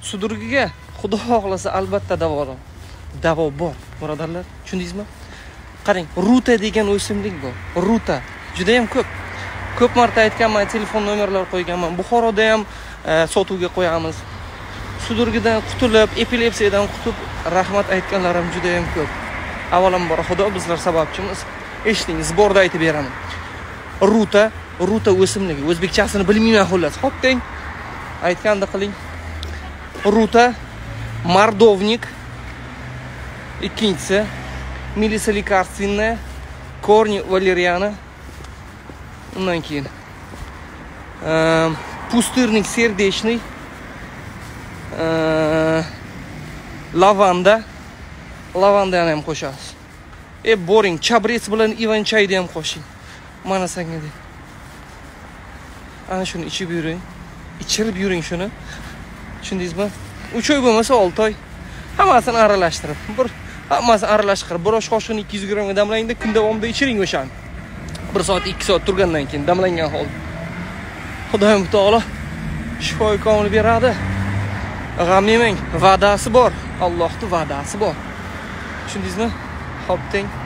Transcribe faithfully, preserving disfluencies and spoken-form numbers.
Sudurgiga Xudo xohlasa albatta davo davo bor, birodarlar. Tushundingizmi? Qarang, ruta degan o'simlik bor. Ruta juda ham ko'p. Ko'p marta aytganman, telefon nomerlar qo'yganman. Buxoroda ham sotuvga qo'yamiz. Sudurgidan qutulib, epilepsiyadan qutulib rahmat aytganlarim juda ham ko'p. Avvalambor Xudo bizlar sababchimiz. Eshiting, zborda aytib beraman. Ruta, ruta o'simligi. O'zbekchasini bilmayman xullas. Xo'p, teng. Aytganda qiling. Ruta, mordovnik, ikkinchisi Melissa lekarstvenная, корни valeriana, undan keyin пустырник сердечный, lavanda, lavandani ham qo'shamiz. E boring, chabres bilan ivan chayni ham qo'shing. Mana senga deb. Ana shuni ichib yuring. Ichirib yuring shuni. Tushundingizmi? uch oy bo'lmasa olti oy. Hammasini aralashtirib, bir hammasini aralashtirib, bir osh qoshiqni ikki yuz grammga damlangda kun davomida ichiring o'shani. bir soat ikki soat turgandan keyin damlangan holda. Xudoyim taolo shifoy komil beradi. G'am yemang, va'dasi bor. Allohning va'dasi bor. Tushundingizmi? Xo'p, teng.